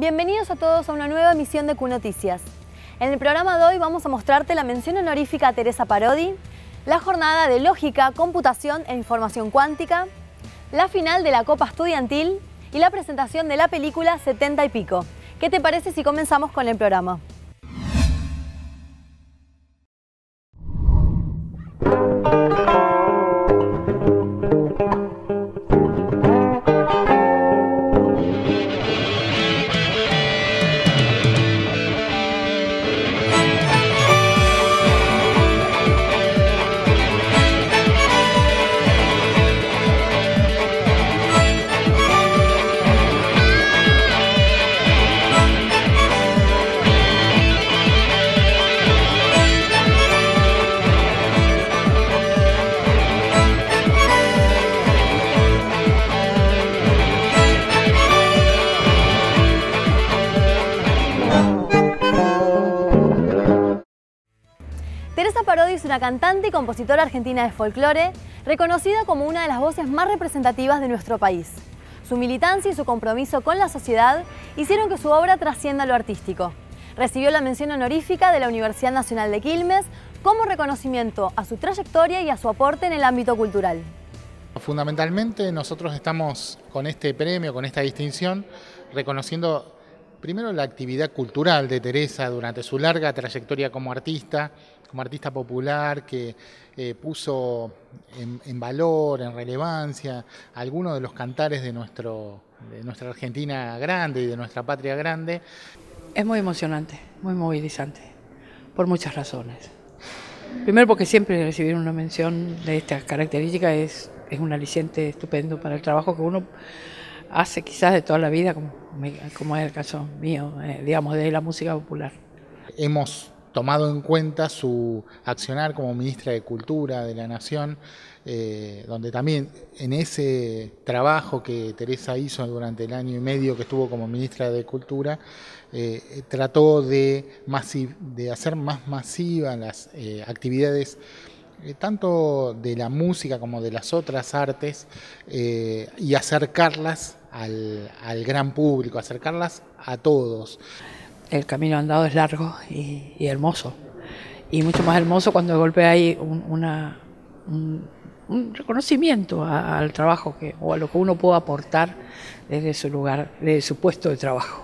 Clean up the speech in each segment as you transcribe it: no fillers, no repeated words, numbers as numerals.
Bienvenidos a todos a una nueva emisión de Q Noticias. En el programa de hoy vamos a mostrarte la mención honorífica a Teresa Parodi, la jornada de Lógica, Computación e Información Cuántica, la final de la Copa Estudiantil y la presentación de la película 70 y pico. ¿Qué te parece si comenzamos con el programa? Teresa Parodi es una cantante y compositora argentina de folclore, reconocida como una de las voces más representativas de nuestro país. Su militancia y su compromiso con la sociedad hicieron que su obra trascienda lo artístico. Recibió la mención honorífica de la Universidad Nacional de Quilmes como reconocimiento a su trayectoria y a su aporte en el ámbito cultural. Fundamentalmente nosotros estamos con este premio, con esta distinción, reconociendo primero la actividad cultural de Teresa durante su larga trayectoria como artista popular que puso en valor, en relevancia, algunos de los cantares de nuestra Argentina grande y de nuestra patria grande. Es muy emocionante, muy movilizante, por muchas razones. Primero porque siempre recibir una mención de estas características es un aliciente estupendo para el trabajo que uno hace quizás de toda la vida, como es el caso mío, digamos, de la música popular. Hemos tomado en cuenta su accionar como ministra de Cultura de la Nación, donde también en ese trabajo que Teresa hizo durante el año y medio que estuvo como ministra de Cultura, trató de hacer más masivas las actividades tanto de la música como de las otras artes y acercarlas al gran público, acercarlas a todos. El camino andado es largo y hermoso, y mucho más hermoso cuando de golpe hay un reconocimiento al trabajo o a lo que uno puede aportar desde su lugar, desde su puesto de trabajo.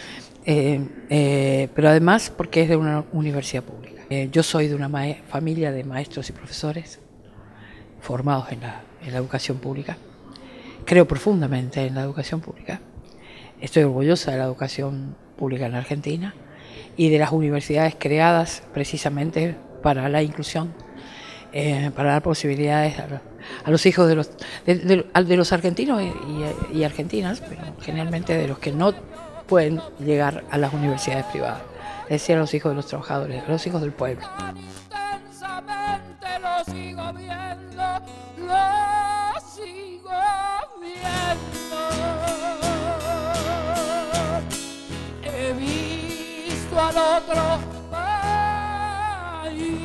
Pero además porque es de una universidad pública. Yo soy de una familia de maestros y profesores formados en la educación pública. Creo profundamente en la educación pública. Estoy orgullosa de la educación pública en Argentina y de las universidades creadas precisamente para la inclusión, para dar posibilidades a los hijos de los argentinos y argentinas, pero generalmente de los que no pueden llegar a las universidades privadas, es decir, a los hijos de los trabajadores, a los hijos del pueblo. Intensamente lo sigo viendo, lo sigo viendo. He visto al otro país.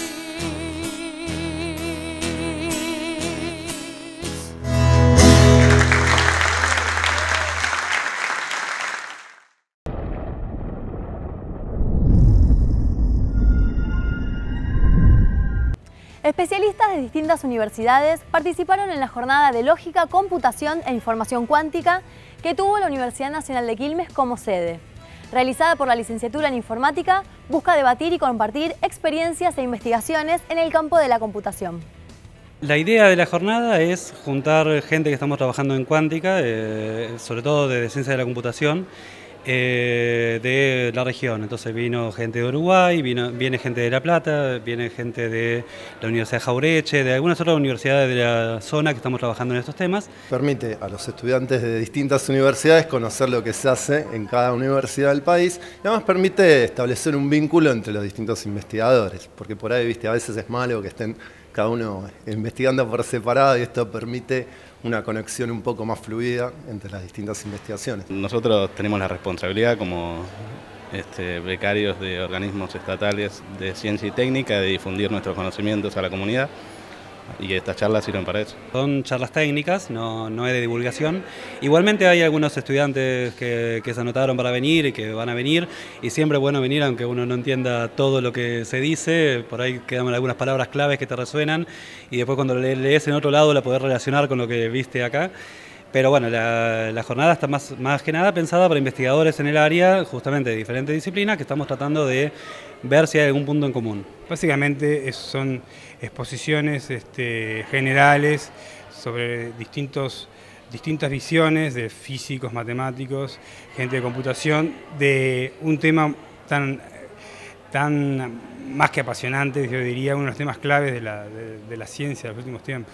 Especialistas de distintas universidades participaron en la jornada de Lógica, Computación e Información Cuántica que tuvo la Universidad Nacional de Quilmes como sede. Realizada por la Licenciatura en Informática, busca debatir y compartir experiencias e investigaciones en el campo de la computación. La idea de la jornada es juntar gente que estamos trabajando en cuántica, sobre todo de ciencia de la computación, de la región. Entonces vino gente de Uruguay, viene gente de La Plata, viene gente de la Universidad de Jaureche, de algunas otras universidades de la zona que estamos trabajando en estos temas. Permite a los estudiantes de distintas universidades conocer lo que se hace en cada universidad del país y además permite establecer un vínculo entre los distintos investigadores, porque por ahí, viste, a veces es malo que estén cada uno investigando por separado y esto permite una conexión un poco más fluida entre las distintas investigaciones. Nosotros tenemos la responsabilidad como becarios de organismos estatales de ciencia y técnica de difundir nuestros conocimientos a la comunidad. y estas charlas sirven para eso. Son charlas técnicas, no es de divulgación. Igualmente hay algunos estudiantes que se anotaron para venir y que van a venir, y siempre es bueno venir aunque uno no entienda todo lo que se dice, por ahí quedan algunas palabras claves que te resuenan y después cuando lees en otro lado la podés relacionar con lo que viste acá. Pero bueno, la jornada está más que nada pensada para investigadores en el área, justamente de diferentes disciplinas, que estamos tratando de ver si hay algún punto en común. Básicamente son exposiciones generales sobre distintas visiones de físicos, matemáticos, gente de computación, de un tema tan más que apasionante, yo diría, uno de los temas claves de la ciencia de los últimos tiempos.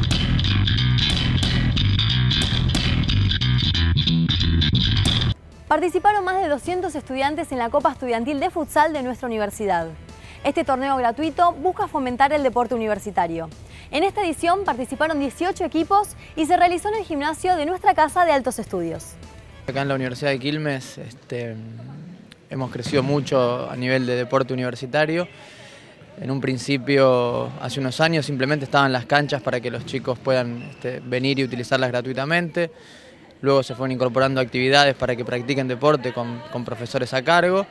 Participaron más de 200 estudiantes en la Copa Estudiantil de Futsal de nuestra universidad. Este torneo gratuito busca fomentar el deporte universitario. En esta edición participaron 18 equipos y se realizó en el gimnasio de nuestra Casa de Altos Estudios. Acá en la Universidad de Quilmes hemos crecido mucho a nivel de deporte universitario. En un principio, hace unos años, simplemente estaban las canchas para que los chicos puedan venir y utilizarlas gratuitamente. Luego se fueron incorporando actividades para que practiquen deporte con profesores a cargo.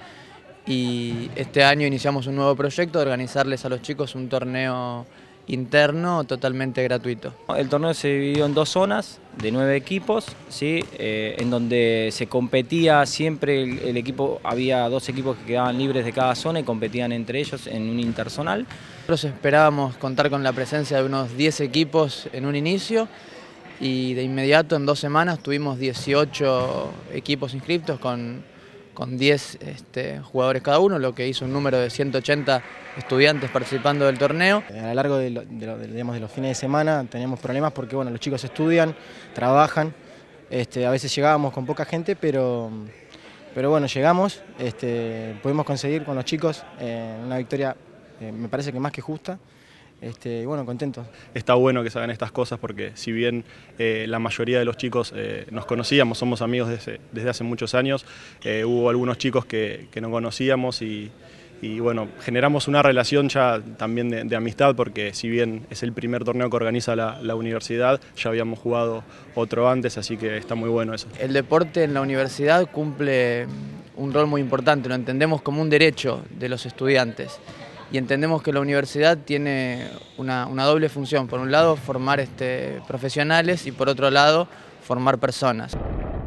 Y este año iniciamos un nuevo proyecto de organizarles a los chicos un torneo interno totalmente gratuito. El torneo se dividió en 2 zonas de 9 equipos, ¿sí? En donde se competía siempre el equipo, había 2 equipos que quedaban libres de cada zona y competían entre ellos en un interzonal. Nosotros esperábamos contar con la presencia de unos 10 equipos en un inicio y de inmediato en 2 semanas tuvimos 18 equipos inscriptos con 10 jugadores cada uno, lo que hizo un número de 180 estudiantes participando del torneo. A lo largo de los fines de semana teníamos problemas porque bueno, los chicos estudian, trabajan, a veces llegábamos con poca gente, pero bueno, llegamos, pudimos conseguir con los chicos una victoria me parece que más que justa. Y bueno, contentos. Está bueno que se hagan estas cosas porque si bien la mayoría de los chicos nos conocíamos, somos amigos desde hace muchos años, hubo algunos chicos que no conocíamos y bueno, generamos una relación ya también de amistad porque si bien es el primer torneo que organiza la universidad, ya habíamos jugado otro antes, así que está muy bueno eso. El deporte en la universidad cumple un rol muy importante, lo entendemos como un derecho de los estudiantes. Y entendemos que la universidad tiene una doble función, por un lado formar profesionales y por otro lado formar personas.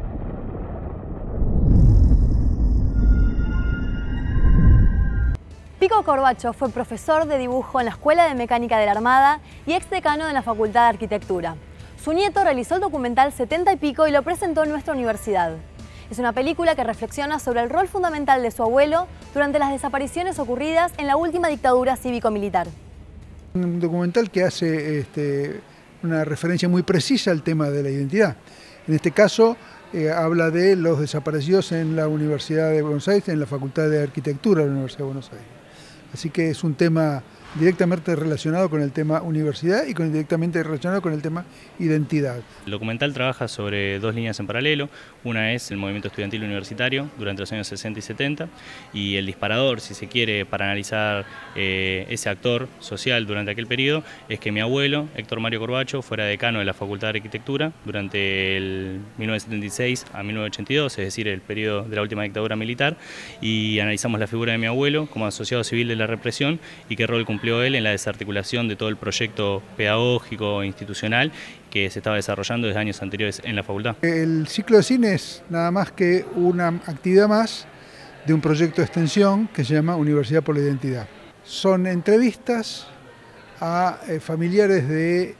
Pico Corbacho fue profesor de dibujo en la Escuela de Mecánica de la Armada y exdecano de la Facultad de Arquitectura. Su nieto realizó el documental 70 y pico y lo presentó en nuestra universidad. Es una película que reflexiona sobre el rol fundamental de su abuelo durante las desapariciones ocurridas en la última dictadura cívico-militar. Un documental que hace una referencia muy precisa al tema de la identidad. En este caso habla de los desaparecidos en la Universidad de Buenos Aires, en la Facultad de Arquitectura de la Universidad de Buenos Aires. Así que es un tema directamente relacionado con el tema universidad y directamente relacionado con el tema identidad. El documental trabaja sobre 2 líneas en paralelo. Una es el movimiento estudiantil universitario durante los años 60 y 70 y el disparador, si se quiere, para analizar ese actor social durante aquel periodo, es que mi abuelo, Héctor Mario Corbacho, fuera decano de la Facultad de Arquitectura durante el 1976 a 1982, es decir, el periodo de la última dictadura militar, y analizamos la figura de mi abuelo como asociado civil de la represión y qué rol cumplió él en la desarticulación de todo el proyecto pedagógico e institucional que se estaba desarrollando desde años anteriores en la facultad. El ciclo de cine es nada más que una actividad más de un proyecto de extensión que se llama Universidad por la Identidad. Son entrevistas a familiares de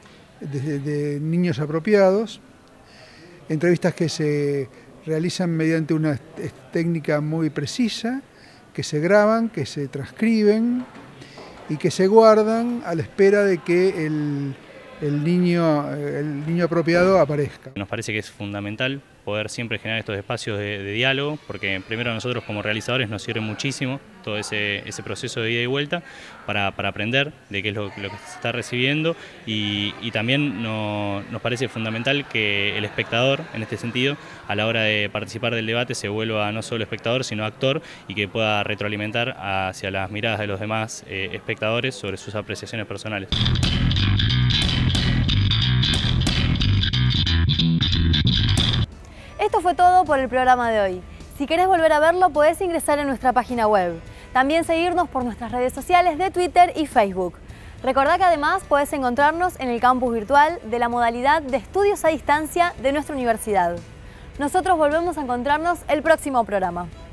niños apropiados, entrevistas que se realizan mediante una técnica muy precisa, que se graban, que se transcriben y que se guardan a la espera de que el niño apropiado aparezca. Nos parece que es fundamental poder siempre generar estos espacios de diálogo, porque primero a nosotros como realizadores nos sirve muchísimo todo ese proceso de ida y vuelta para aprender de qué es lo que se está recibiendo y también nos parece fundamental que el espectador, en este sentido, a la hora de participar del debate se vuelva no solo espectador sino actor y que pueda retroalimentar hacia las miradas de los demás espectadores sobre sus apreciaciones personales. Esto fue todo por el programa de hoy. Si querés volver a verlo, podés ingresar en nuestra página web. También seguirnos por nuestras redes sociales de Twitter y Facebook. Recordá que además podés encontrarnos en el campus virtual de la modalidad de estudios a distancia de nuestra universidad. Nosotros volvemos a encontrarnos el próximo programa.